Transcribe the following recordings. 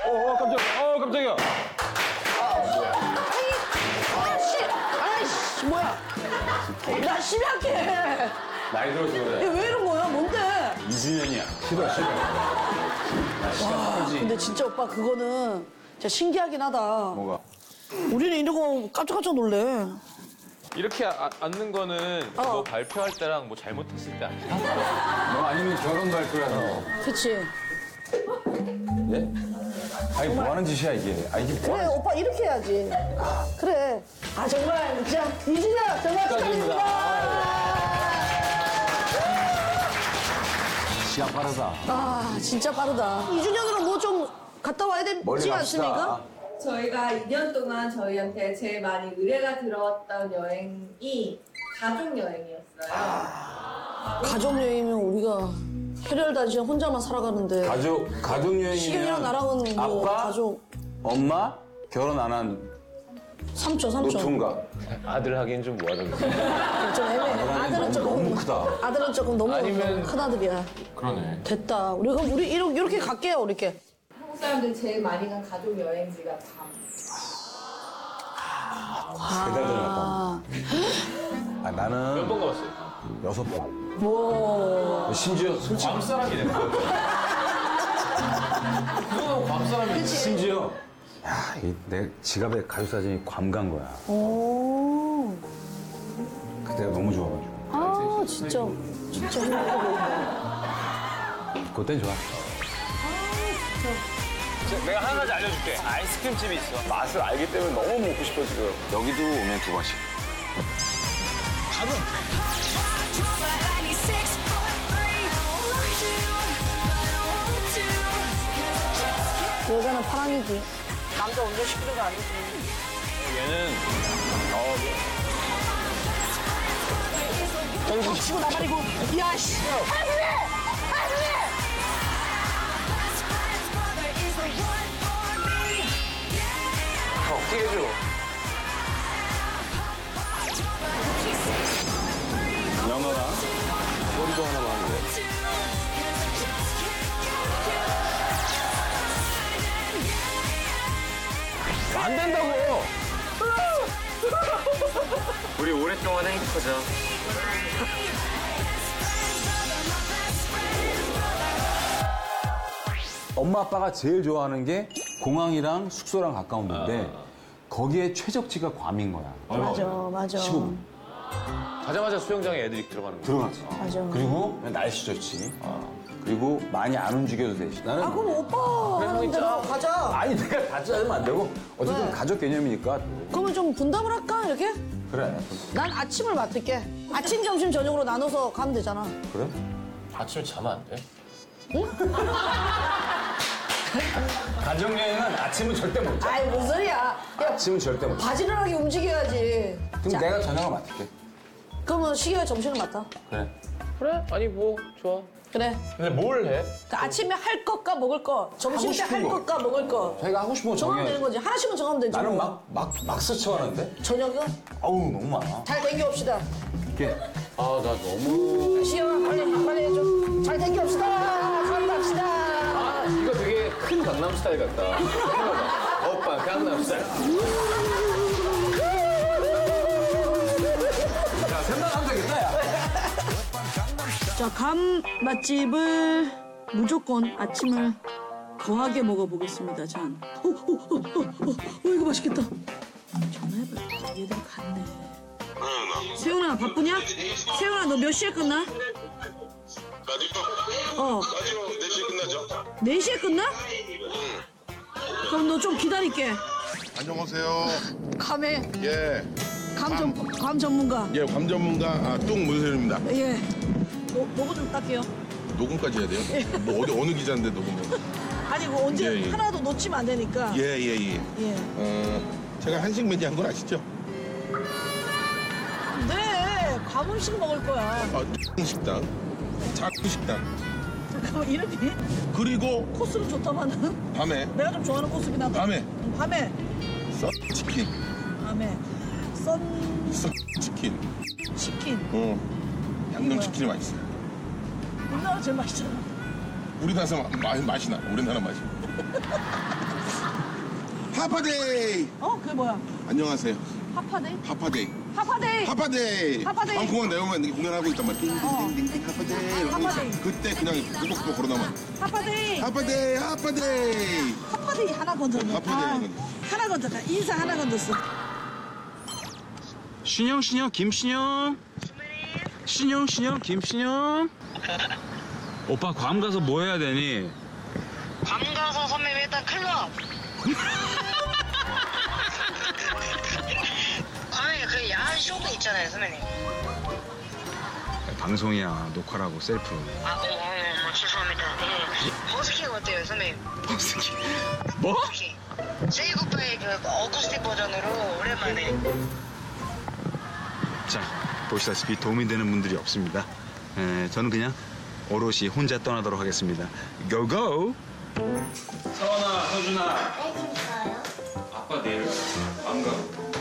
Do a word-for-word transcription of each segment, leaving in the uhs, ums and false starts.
어, 깜짝이야. 어, 깜짝이야. 아씨, 아이씨, 뭐야? 나 심약해. 나이 들어서 그래. 왜 이런 거야? 뭔데? 이 주년이야. 싫어, 싫어. 나 시간 빠르지. 근데 진짜 오빠 그거는 진짜 신기하긴 하다. 뭐가? 우리는 이런 거 깜짝깜짝 놀래. 이렇게 아, 앉는 거는 어. 너 발표할 때랑 뭐 잘못했을 때 아니야? 너 아니면 결혼 발표라서. 그치? 예? 아니, 뭐 하는 짓이야, 이게. 아, 이게 뭐 그래, 하는 짓 오빠 이렇게 해야지. 그래. 아, 정말, 진짜, 이준혁, 정말 축하드립니다. 시간 빠르다. 아, 진짜 빠르다. 이준혁으로 뭐 좀 갔다 와야 멀리 되지 갑시다. 않습니까? 저희가 이 년 동안 저희한테 제일 많이 의뢰가 들어왔던 여행이 가족 여행이었어요. 가족여행이면 우리가 혈혈단신 혼자만 살아가는데. 가족, 가족여행이면. 시경이랑 나랑은 뭐 아빠, 가족. 엄마, 결혼 안 한 삼촌, 삼촌. 노총각. 아들 하기엔 좀 뭐하다 그래. 좀 애매해. 아들은 조금. 너무 크다. 아들은 조금 너무 아니면- 큰 아들이야. 그러네. 됐다. 우리 그럼 우리 이렇게, 이렇게 갈게요, 우리 이렇게. 한국 사람들이 제일 많이 간 가족 여행지가 괌. 세달 전에 갔다. 아, 아, 나는 몇 번 가봤어요? 여섯 번. 뭐. 심지어 솔직히 괌 사람이네. 그거 괌 사람이지. 심지어 야, 이 내 지갑에 가족 사진이 괌 간 거야. 오. 그때가 너무 좋아가지고. 아, 진짜. 진짜 행복해 보인다. 그땐 좋아. 내가 한 가지 알려줄게. 아이스크림 집이 있어. 맛을 알기 때문에 너무 먹고 싶어 지금. 여기도 오면 두 번씩. 여자는 파랑이지. 남자 운전시키는 거 아니지. 얘는 어, 치고 나발이고. 야, 씨. 하수해! 하수해! 어떻게 해줘? 연어랑 꼬리도 하나만 하는데. 안 된다고. 우리 오랫동안 행복하자. 엄마 아빠가 제일 좋아하는 게 공항이랑 숙소랑 가까운 데인데 거기에 최적지가 괌인 거야. 맞아, 맞아. 십오 분. 가자마자 수영장에 애들이 들어가는 거야. 들어갔어. 맞아. 그리고 날씨 좋지. 그리고 많이 안 움직여도 돼. 나는 아, 그럼 오빠 하는 대로 가자. 아니 내가 다 짜면 안 되고 어쨌든 왜? 가족 개념이니까 그러면 좀 분담을 할까, 이렇게? 그래. 난 아침을 맡을게. 아침, 점심, 저녁으로 나눠서 가면 되잖아. 그래? 아침에 자면 안 돼? 가족 여행은 아침은 절대 못 자. 아이, 무슨 소리야. 야, 아침은 절대 못 자. 바지런하게 움직여야지. 그럼 자, 내가 저녁을 맡을게. 그러면 시계가 점심을 맡아. 그래. 그래? 아니 뭐 좋아. 그래. 근데 뭘 해? 그러니까 아침에 할 것과 먹을 거, 점심 하고 때 싶은 할 거. 것과 먹을 거. 자기가 하고 싶은 거 정하면 되는 정해. 거지. 하나씩만 정하면 되지. 나는 뭐. 막, 막, 막 스쳐가는데? 저녁은 어우, 너무 많아. 잘 땡겨옵시다. 이렇게. 아 나 너무. 시영아, 빨리, 빨리 해줘. 잘 땡겨옵시다. 잘 갑시다. 아 이거 되게 큰 강남 스타일 같다. 오빠 강남 스타일. 야, 생각하면 되겠다, 야. 자, 감 맛집을 무조건 아침을 거하게 먹어보겠습니다, 전. 오, 오, 오, 오, 오, 오, 이거 맛있겠다. 전화해봐. 얘들 갔네. 세훈아, 바쁘냐? 세훈아, 너 몇 시에 끝나? 라디오? 어, 라디오 네 시에 끝나죠? 네 시에 끝나? 그럼 너 좀 기다릴게. 안녕하세요. 감에, 예. 감, 전, 감 전문가. 예, 감 전문가 아, 뚱 문세윤입니다. 예. 로, 로고 좀 딸게요. 녹음까지 해야 돼요? 뭐 어디 어느 기자인데 녹음을? 아니, 뭐 언제 예, 예. 하나도 놓치면 안 되니까. 예, 예, 예. 예. 어, 제가 한식 매니아인 건 아시죠? 네, 가문식 먹을 거야. 아, 뚱 식당, 작은 식당. 잠깐만, 이름이 그리고 코스는 좋다마는 밤에 내가 좀 좋아하는 코스긴 하다. 밤에 밤에, 썬 치킨, 밤에, 썬 썬 치킨. 치킨. 어, 양념 뭐야? 치킨이 맛있어. 우리나라 제일 맛있잖아. 우리나라 마, 마, 맛이 나. 우리나라 맛이. 하파데이. 어? 그게 뭐야? 안녕하세요. 하파데이? 하파데이. 하파데이! 하파데이. 하파데이. 방공항 내오면 이렇게 공연하고 있단 말이야. 띵띵띵띵 하파데이. 이러고 하파데이. 그때 그냥 꼬박꼬박 걸어나만. 하파데이! 하파데이. 하파데이. 하파데이 하나 건졌네. 하파데이 하나 건졌네. 하나 건졌다. 인사 하나 건졌어. 신영 신영 김신영 신영 신영 김신영 오빠 괌 가서 뭐 해야 되니? 괌 가서 선배님 일단 클럽. 괌에 그 야한 쇼도 있잖아요, 선배님. 방송이야 녹화라고 셀프. 아, 어, 어, 어, 죄송합니다. 예. 버스킹 어때요, 선배님? 버스킹 뭐? 버스킹. 세이 굿바이 그 어쿠스틱 버전으로 오랜만에. 자 보시다시피 도움이 되는 분들이 없습니다. 에, 저는 그냥 오롯이 혼자 떠나도록 하겠습니다. 고고! 서원아, 서준아. 아빠 내일 안 가고.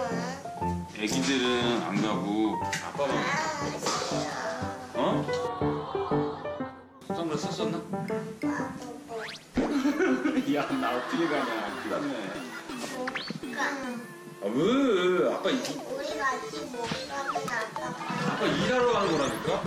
애기들은 안 가고 아빠만. 어? 선글라스 썼나? 야, 나 어떻게 가냐. 그다음에. 아, 왜? 아빠 이, 우리 같이 못 가면 아빠가 아빠 일하러 가는 거라니까?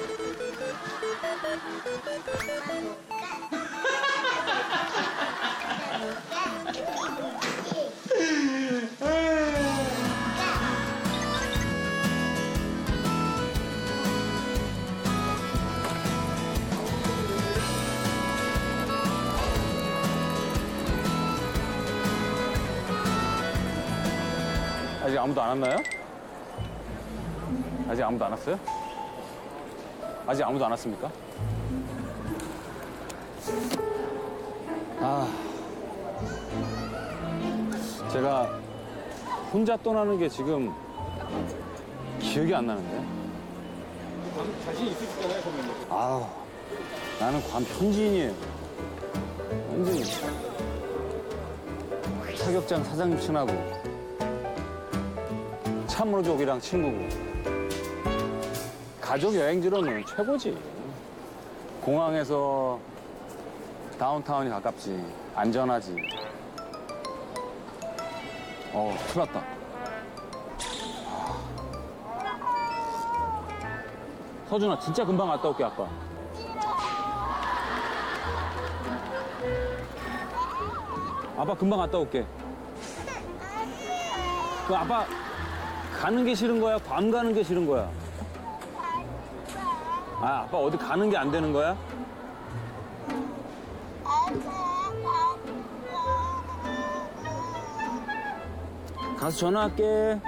아직 아무도 안 왔나요? 아직 아무도 안 왔어요? 아직 아무도 안 왔습니까? 아, 제가 혼자 떠나는 게 지금 기억이 안 나는데. 자신 있으시잖아요, 선배님. 아우, 나는 괌 현지인이에요. 현지인. 사격장 사장님 친하고. 참으로족이랑 친구고. 가족 여행지로는 최고지. 공항에서 다운타운이 가깝지. 안전하지. 어, 큰일 났다. 서준아, 진짜 금방 갔다 올게, 아빠. 아빠 금방 갔다 올게. 그 아빠 가는 게 싫은 거야? 괌 가는 게 싫은 거야? 아, 아빠 어디 가는 게 안 되는 거야? 가서 전화할게.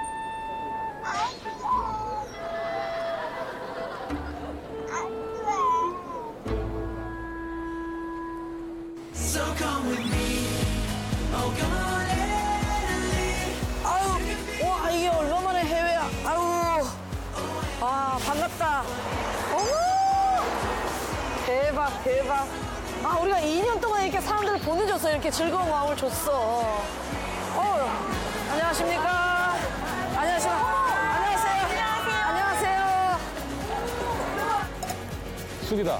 아유, 와, 이게 얼마만에 해외야. 아유, 아, 반갑다. 어머! 대박, 대박. 아, 우리가 이 년 동안 이렇게 사람들 보내줬어. 이렇게 즐거운 마음을 줬어. 어, 안녕하십니까? 안녕하세요. 안녕하세요. 안녕하세요. 숙이다.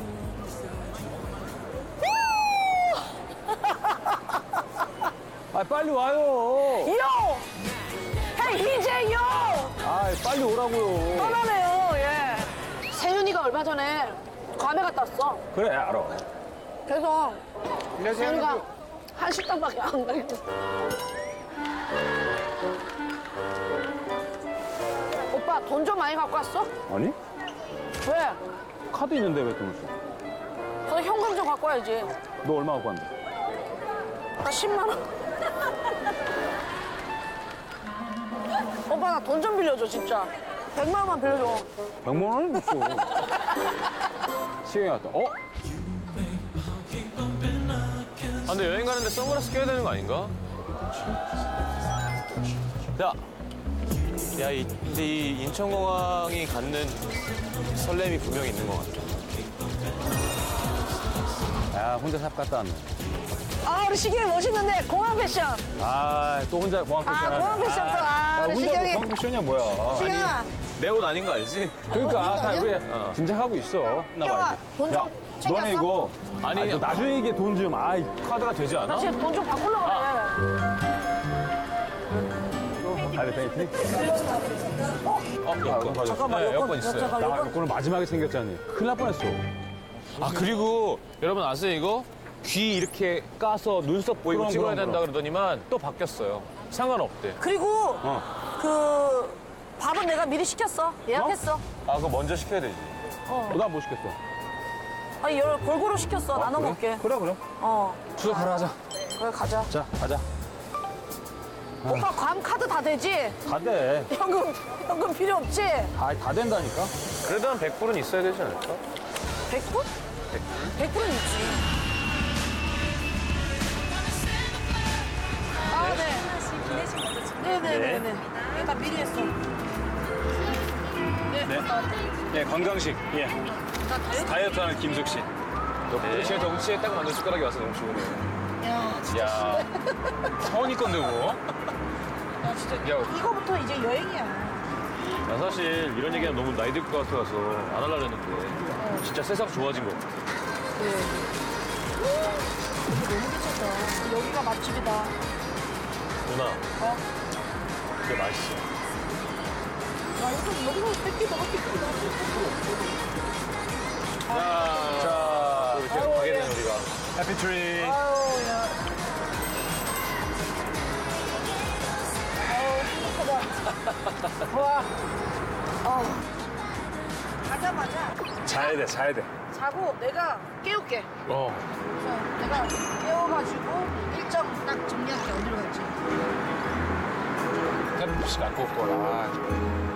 아, 빨리 와요. 요! 헤이, 이제 요! 아, 빨리 오라고요. 떠나네요, 예. 세윤이가 얼마 전에 괌에 갔다 왔어. 그래, 알아. 그래서 세윤이가 한 식당밖에 안 가게 됐어. 오빠, 돈 좀 많이 갖고 왔어? 아니? 왜? 카드 있는데 왜 돈을 써? 너 현금 좀 갖고 와야지. 너 얼마 갖고 왔는데? 나 십만 원. 오빠, 나 돈 좀 빌려줘, 진짜. 백만 원만 빌려줘. 백만 원이 못 써. 시경이 왔다. 어? 아, 근데 여행 가는데 선글라스 껴야 되는 거 아닌가? 야, 야, 이, 근데 이 인천공항이 갖는 설렘이 분명히 있는 것 같아. 야, 혼자 삽 갔다 왔네. 아, 우리 시경이 멋있는데, 공항 패션. 아, 또 혼자 공항 패션. 아, 공항 패션 또. 아, 야, 우리 혼자 시경이. 공항 패션이야, 뭐야. 시경아, 내 옷 아닌 거 알지? 그러니까, 어, 다 이거 우리 아니야? 진짜 하고 있어. 나 시경아, 봐야지. 돈 야, 좀, 너네 이거. 아니, 아니, 너 나중에 이게 돈 좀. 아이. 카드가 되지 않아? 나 지금 돈 좀 바꾸려고 그래. 아니, 페인팅? 어, 여권. 잠깐만, 네, 여권, 여권 있어요. 잠깐, 나 여권. 이거는 마지막에 생겼잖니. 큰일 날 뻔했어. 아, 그리고 여러분 아세요, 이거? 귀 이렇게 까서 눈썹 보이고 그럼, 찍어야 그럼, 된다 그러더니만 또 바뀌었어요. 상관없대. 그리고 그 밥은 내가 미리 시켰어. 예약했어. 아, 그거 먼저 시켜야 되지. 나 뭐 시켰어? 아니 열 골고루 시켰어. 나눠 그래? 먹게. 그래, 그래. 어. 추석하러 하자. 그래 가자. 자, 가자. 오빠 감 카드 다 되지? 다 돼. 현금 현금 필요 없지? 아, 다 된다니까? 그래도 한 백 불은 있어야 되지 않을까? 백 불? 백 불은 있지. 아, 네. 네네네네. 네. 나 미리 했어. 네, 건강식. 예. 다이어트하는 김숙 씨. 네. 제 덩치에 딱 맞는 숟가락이 와서 너무 좋으네요. 야, 서원이 건데 뭐? 야, 진짜 야, 이거부터 이제 여행이야. 나 사실 이런 얘기하면 너무 나이 들 것 같아서 안 하려고 했는데 진짜 세상 좋아진 것 같아. 네. 여기 너무 괜찮다. 여기가 맛집이다. 누나, 어? 이게 맛있어. 야, 여기서 여기서 뺏기 먹었기 자, 자 이렇게 아유, 가게 예. 되는 우리가. 해피 트리. 아우, 야. 아우, 행복하다. 와. 아우. 가자마자 자야 돼, 자야 돼. 자고 내가 깨울게. 어. 그래서 내가 깨워가지고 일정 딱 정리할게. 어디로 갈지. 해피 씨 갖고 올 거라.